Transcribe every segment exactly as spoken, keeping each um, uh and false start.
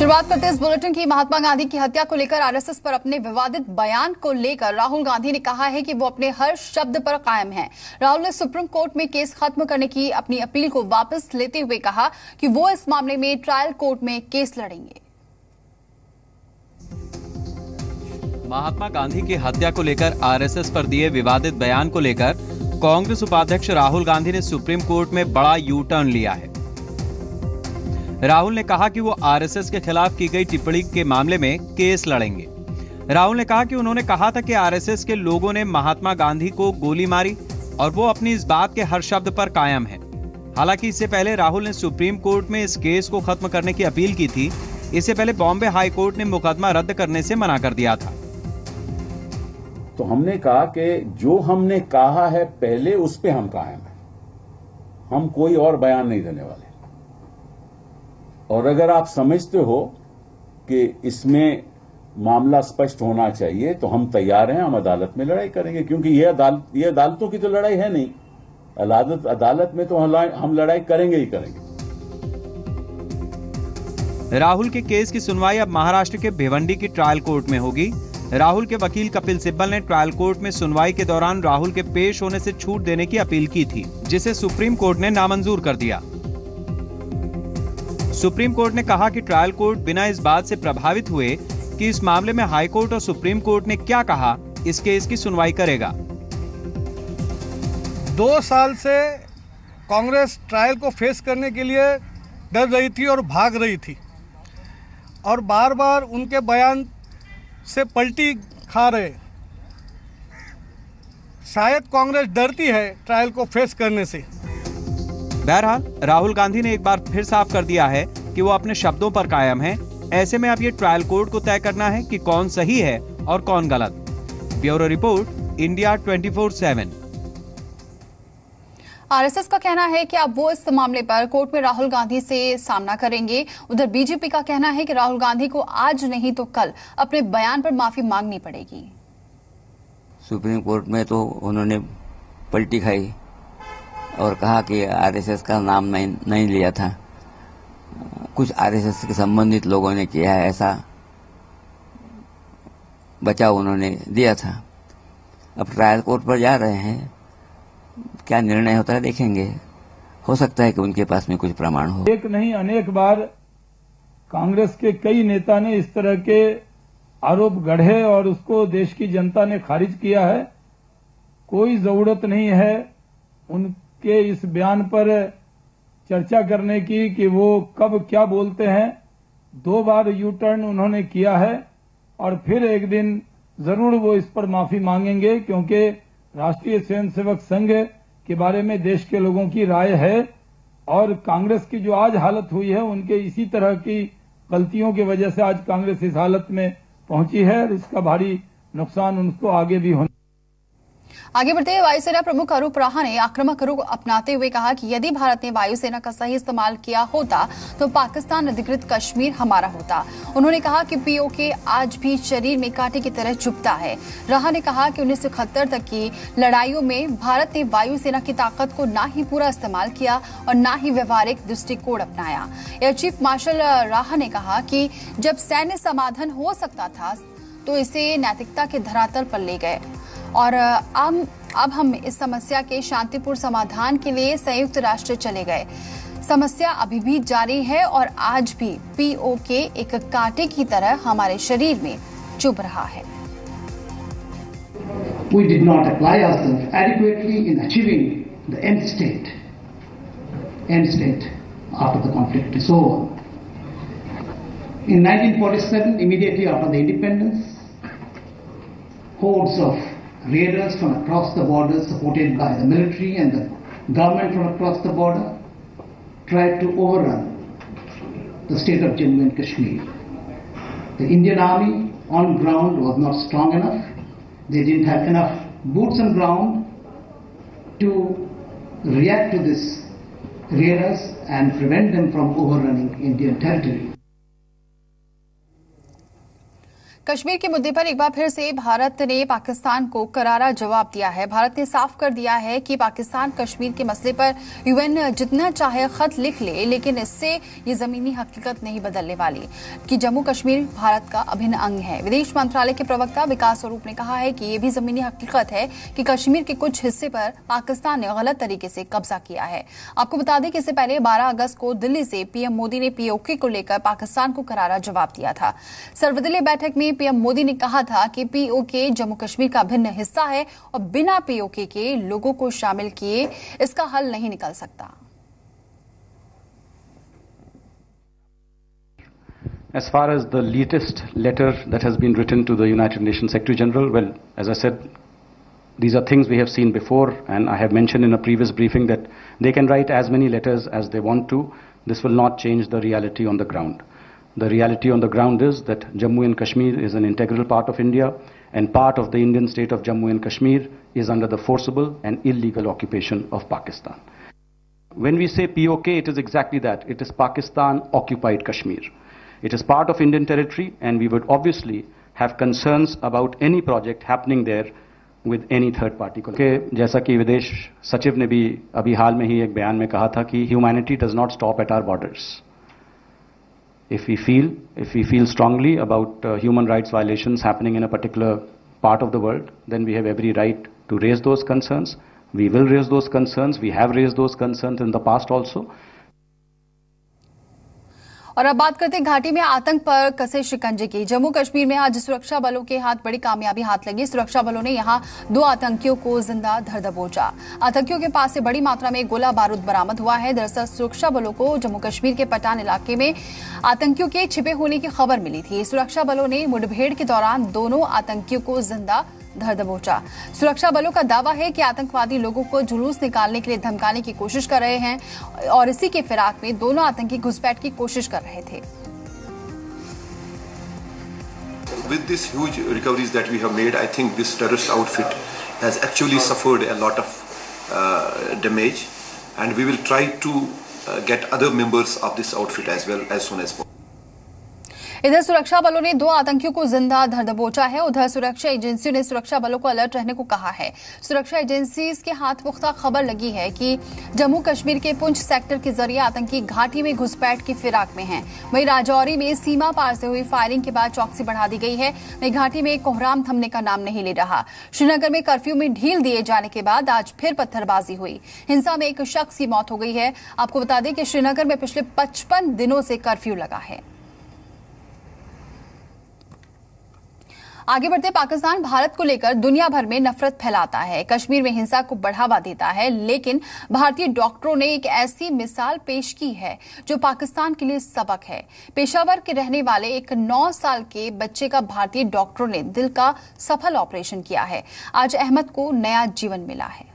शुरुआत करते इस बुलेटिन की। महात्मा गांधी की हत्या को लेकर आरएसएस पर अपने विवादित बयान को लेकर राहुल गांधी ने कहा है कि वो अपने हर शब्द पर कायम हैं। राहुल ने सुप्रीम कोर्ट में केस खत्म करने की अपनी अपील को वापस लेते हुए कहा कि वो इस मामले में ट्रायल कोर्ट में केस लड़ेंगे। महात्मा गांधी की हत्या को लेकर आरएसएस पर दिए विवादित बयान को लेकर कांग्रेस उपाध्यक्ष राहुल गांधी ने सुप्रीम कोर्ट में बड़ा यू टर्न लिया है। राहुल ने कहा कि वो आरएसएस के खिलाफ की गई टिप्पणी के मामले में केस लड़ेंगे। राहुल ने कहा कि उन्होंने कहा था कि आरएसएस के लोगों ने महात्मा गांधी को गोली मारी और वो अपनी इस बात के हर शब्द पर कायम है। हालांकि इससे पहले राहुल ने सुप्रीम कोर्ट में इस केस को खत्म करने की अपील की थी। इससे पहले बॉम्बे हाई कोर्ट ने मुकदमा रद्द करने से मना कर दिया था। तो हमने कहा कि जो हमने कहा है पहले उस पे हम कायम हैं, हम कोई और बयान नहीं देने वाले। और अगर आप समझते हो कि इसमें मामला स्पष्ट होना चाहिए तो हम तैयार हैं, हम अदालत में लड़ाई करेंगे, क्योंकि ये अदालत ये अदालतों की तो लड़ाई है नहीं। अदालत अदालत में तो हम लड़ाई करेंगे ही करेंगे। राहुल के केस की सुनवाई अब महाराष्ट्र के भिवंडी की ट्रायल कोर्ट में होगी। राहुल के वकील कपिल सिब्बल ने ट्रायल कोर्ट में सुनवाई के दौरान राहुल के पेश होने से छूट देने की अपील की थी, जिसे सुप्रीम कोर्ट ने नामंजूर कर दिया। सुप्रीम कोर्ट ने कहा कि ट्रायल कोर्ट बिना इस बात से प्रभावित हुए कि इस मामले में हाई कोर्ट और सुप्रीम कोर्ट ने क्या कहा, इस केस की सुनवाई करेगा। दो साल से कांग्रेस ट्रायल को फेस करने के लिए डर रही थी और भाग रही थी, और बार बार उनके बयान से पलटी खा रहे। शायद कांग्रेस डरती है ट्रायल को फेस करने से। बहरहाल राहुल गांधी ने एक बार फिर साफ कर दिया है कि वो अपने शब्दों पर कायम हैं। ऐसे में अब ये ट्रायल कोर्ट को तय करना है कि कौन सही है और कौन गलत। Bureau report, India twenty four seven. RSS का कहना है कि अब वो इस मामले पर कोर्ट में राहुल गांधी से सामना करेंगे। उधर बीजेपी का कहना है कि राहुल गांधी को आज नहीं तो कल अपने बयान पर माफी मांगनी पड़ेगी। सुप्रीम कोर्ट में तो उन्होंने पलटी खाई और कहा कि आरएसएस का नाम नहीं, नहीं लिया था, कुछ आरएसएस के संबंधित लोगों ने किया है, ऐसा बचाव उन्होंने दिया था। अब ट्रायल कोर्ट पर जा रहे हैं, क्या निर्णय होता है देखेंगे। हो सकता है कि उनके पास में कुछ प्रमाण हो। एक नहीं अनेक बार कांग्रेस के कई नेता ने इस तरह के आरोप गढ़े और उसको देश की जनता ने खारिज किया है। कोई जरूरत नहीं है उनके इस बयान पर चर्चा करने की कि वो कब क्या बोलते हैं। दो बार यू टर्न उन्होंने किया है और फिर एक दिन जरूर वो इस पर माफी मांगेंगे, क्योंकि राष्ट्रीय स्वयंसेवक संघ के बारे में देश के लोगों की राय है और कांग्रेस की जो आज हालत हुई है उनके इसी तरह की गलतियों की वजह से आज कांग्रेस इस हालत में पहुंची है और इसका भारी नुकसान उनको आगे भी होना। आगे बढ़ते हुए वायुसेना प्रमुख अरूप राहा ने आक्रामक रुख अपनाते हुए कहा कि यदि भारत ने वायुसेना का सही इस्तेमाल किया होता तो पाकिस्तान अधिकृत कश्मीर हमारा होता। उन्होंने कहा कि पीओके आज भी शरीर में कांटे की तरह चुभता है। राहा ने कहा कि उन्नीस सौ इकहत्तर तक की लड़ाइयों में भारत ने वायुसेना की ताकत को न ही पूरा इस्तेमाल किया और न ही व्यवहारिक दृष्टिकोण अपनाया। एयर चीफ मार्शल राहा ने कहा कि जब सैन्य समाधान हो सकता था तो इसे नैतिकता के धरातल पर ले गए और अब अब हम इस समस्या के शांतिपूर्ण समाधान के लिए संयुक्त राष्ट्र चले गए। समस्या अभी भी जारी है और आज भी पीओके एक कांटे की तरह हमारे शरीर में चुभ रहा है। We did not apply ourselves adequately in achieving the end state. End state after the conflict is over. In nineteen forty-seven, immediately after the independence, hordes of raiders from across the border, supported by the military and the government from across the border, tried to overrun the state of Jammu and Kashmir. The Indian army on ground was not strong enough. They didn't have enough boots on ground to react to this raiders and prevent them from overrunning Indian territory. Kashmir के मुद्दे पर एक बार फिर से भारत ने पाकिस्तान को करारा जवाब दिया है। भारत ने साफ कर दिया है कि पाकिस्तान कश्मीर के मसले पर यूएन जितना चाहे खत लिख ले, लेकिन इससे ये जमीनी हकीकत नहीं बदलने वाली कि जम्मू कश्मीर भारत का अभिन्न अंग है। विदेश मंत्रालय के प्रवक्ता विकास स्वरूप ने कहा है कि ये भी जमीनी हकीकत है कि कश्मीर के कुछ हिस्से पर पाकिस्तान ने गलत तरीके से कब्जा किया है। आपको बता दें कि इससे पहले बारह अगस्त को दिल्ली से पीएम मोदी ने पीओके को लेकर पाकिस्तान को करारा जवाब दिया था। सर्वदलीय बैठक में पीएम मोदी ने कहा था कि पीओके जम्मू कश्मीर का भिन्न हिस्सा है और बिना पीओके के लोगों को शामिल किए इसका हल नहीं निकल सकता। As far as the latest letter that has been written to the United Nations Secretary General, well, as I said, these are things we have seen before, and I have mentioned in a previous briefing that they can write as many letters as they want to. This will not change the reality on the ground. The reality on the ground is that Jammu and Kashmir is an integral part of India, and part of the Indian state of Jammu and Kashmir is under the forcible and illegal occupation of Pakistan. When we say P O K, it is exactly that. It is Pakistan occupied Kashmir. It is part of Indian territory, and we would obviously have concerns about any project happening there with any third party. के जैसा कि विदेश सचिव ने भी अभी हाल में ही एक बयान में कहा था कि humanity does not stop at our borders. If we feel, if we feel strongly about uh, human rights violations happening in a particular part of the world, then we have every right to raise those concerns. We will raise those concerns. We have raised those concerns in the past also. और अब बात करते हैं घाटी में आतंक पर कसे शिकंजे की। जम्मू कश्मीर में आज सुरक्षा बलों के हाथ बड़ी कामयाबी हाथ लगी। सुरक्षा बलों ने यहां दो आतंकियों को जिंदा धर दबोचा। आतंकियों के पास से बड़ी मात्रा में गोला बारूद बरामद हुआ है। दरअसल सुरक्षा बलों को जम्मू कश्मीर के पठान इलाके में आतंकियों के छिपे होने की खबर मिली थी। सुरक्षा बलों ने मुठभेड़ के दौरान दोनों आतंकियों को जिंदा धर दबोचा। सुरक्षा बलों का दावा है कि आतंकवादी लोगों को जुलूस निकालने के लिए धमकाने की कोशिश कर रहे हैं और इसी के फिराक में दोनों आतंकी घुसपैठ की कोशिश कर रहे थे। With this huge recoveries that we have made, I think this terrorist outfit has actually suffered a lot of uh, damage, and we will try to uh, get other members of this outfit as well as soon as possible. इधर सुरक्षा बलों ने दो आतंकियों को जिंदा धर दबोचा है। उधर सुरक्षा एजेंसियों ने सुरक्षा बलों को अलर्ट रहने को कहा है। सुरक्षा एजेंसी के हाथ पुख्ता खबर लगी है कि जम्मू कश्मीर के पुंछ सेक्टर के जरिए आतंकी घाटी में घुसपैठ की फिराक में हैं। वहीं राजौरी में सीमा पार से हुई फायरिंग के बाद चौकसी बढ़ा दी गई है। वहीं घाटी में कोहराम थमने का नाम नहीं ले रहा। श्रीनगर में कर्फ्यू में ढील दिए जाने के बाद आज फिर पत्थरबाजी हुई। हिंसा में एक शख्स की मौत हो गई है। आपको बता दें कि श्रीनगर में पिछले पचपन दिनों से कर्फ्यू लगा है। आगे बढ़ते पाकिस्तान भारत को लेकर दुनिया भर में नफरत फैलाता है, कश्मीर में हिंसा को बढ़ावा देता है, लेकिन भारतीय डॉक्टरों ने एक ऐसी मिसाल पेश की है जो पाकिस्तान के लिए सबक है। पेशावर के रहने वाले एक नौ साल के बच्चे का भारतीय डॉक्टरों ने दिल का सफल ऑपरेशन किया है। आज अहमद को नया जीवन मिला है।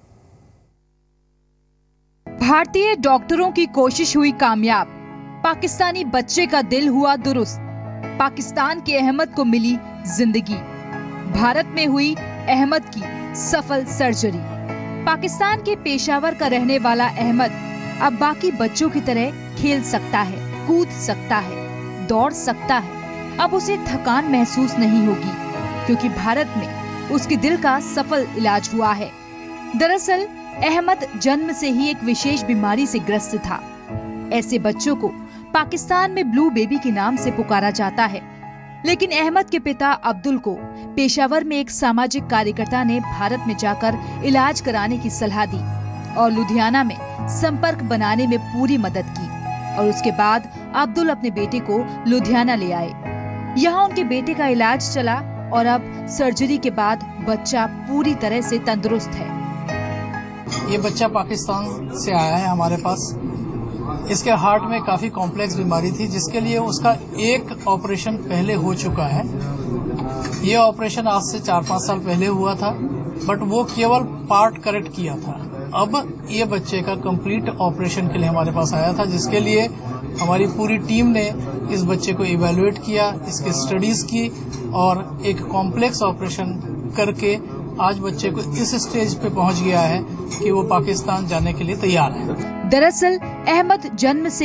भारतीय डॉक्टरों की कोशिश हुई कामयाब, पाकिस्तानी बच्चे का दिल हुआ दुरुस्त, पाकिस्तान के अहमद को मिली जिंदगी। भारत में हुई अहमद की सफल सर्जरी। पाकिस्तान के पेशावर का रहने वाला अहमद अब बाकी बच्चों की तरह खेल सकता है, कूद सकता है, दौड़ सकता है। अब उसे थकान महसूस नहीं होगी क्योंकि भारत में उसके दिल का सफल इलाज हुआ है। दरअसल अहमद जन्म से ही एक विशेष बीमारी से ग्रस्त था। ऐसे बच्चों को पाकिस्तान में ब्लू बेबी के नाम से पुकारा जाता है, लेकिन अहमद के पिता अब्दुल को पेशावर में एक सामाजिक कार्यकर्ता ने भारत में जाकर इलाज कराने की सलाह दी और लुधियाना में संपर्क बनाने में पूरी मदद की और उसके बाद अब्दुल अपने बेटे को लुधियाना ले आए। यहाँ उनके बेटे का इलाज चला और अब सर्जरी के बाद बच्चा पूरी तरह से तंदुरुस्त है। ये बच्चा पाकिस्तान से आया है हमारे पास। इसके हार्ट में काफी कॉम्प्लेक्स बीमारी थी जिसके लिए उसका एक ऑपरेशन पहले हो चुका है। ये ऑपरेशन आज से चार पाँच साल पहले हुआ था, बट वो केवल पार्ट करेक्ट किया था। अब ये बच्चे का कंप्लीट ऑपरेशन के लिए हमारे पास आया था, जिसके लिए हमारी पूरी टीम ने इस बच्चे को इवेलुएट किया, इसकी स्टडीज की और एक कॉम्प्लेक्स ऑपरेशन करके आज बच्चे को इस स्टेज पे पहुंच गया है कि वो पाकिस्तान जाने के लिए तैयार है। दरअसल अहमद जन्म से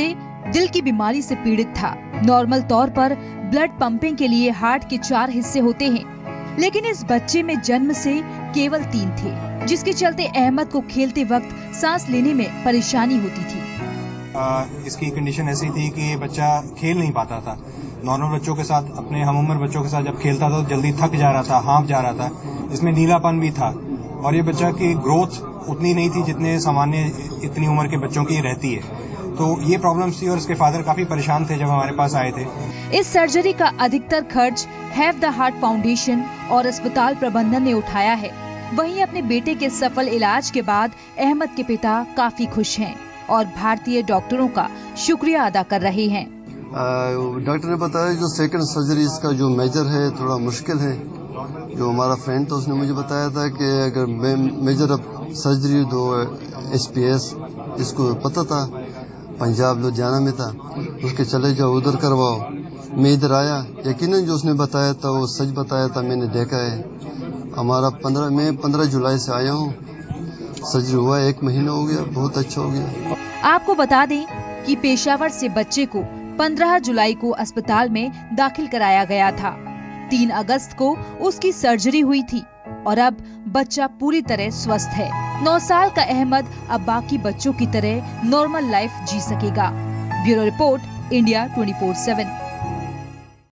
दिल की बीमारी से पीड़ित था। नॉर्मल तौर पर ब्लड पंपिंग के लिए हार्ट के चार हिस्से होते हैं, लेकिन इस बच्चे में जन्म से केवल तीन थे, जिसके चलते अहमद को खेलते वक्त सांस लेने में परेशानी होती थी। आ, इसकी कंडीशन ऐसी थी कि ये बच्चा खेल नहीं पाता था। नॉर्मल बच्चों के साथ, अपने हम उम्र बच्चों के साथ जब खेलता था तो जल्दी थक जा रहा था, हाँफ जा रहा था। इसमें नीलापन भी था और ये बच्चा की ग्रोथ उतनी नहीं थी जितने सामान्य इतनी उम्र के बच्चों की रहती है। तो ये प्रॉब्लम्स थी और इसके फादर काफी परेशान थे जब हमारे पास आए थे। इस सर्जरी का अधिकतर खर्च हैव द हार्ट फाउंडेशन और अस्पताल प्रबंधन ने उठाया है। वहीं अपने बेटे के सफल इलाज के बाद अहमद के पिता काफी खुश हैं और भारतीय डॉक्टरों का शुक्रिया अदा कर रहे हैं। डॉक्टर ने बताया जो सेकंड सर्जरी इसका जो मेजर है थोड़ा मुश्किल है। जो हमारा फ्रेंड था उसने मुझे बताया था कि अगर मेजर अब सर्जरी दो एस पी एस, इसको पता था पंजाब लुधियाना में था, उसके चले जाओ उधर करवाओ। मैं इधर आया, यकीनन जो उसने बताया था वो सच बताया था, मैंने देखा है। हमारा पंद्रह मैं पंद्रह जुलाई से आया हूँ, सर्जरी हुआ एक महीना हो गया, बहुत अच्छा हो गया। आपको बता दें कि पेशावर से बच्चे को पंद्रह जुलाई को अस्पताल में दाखिल कराया गया था। तीन अगस्त को उसकी सर्जरी हुई थी और अब बच्चा पूरी तरह स्वस्थ है। नौ साल का अहमद अब बाकी बच्चों की तरह नॉर्मल लाइफ जी सकेगा। Bureau report, India twenty four seven.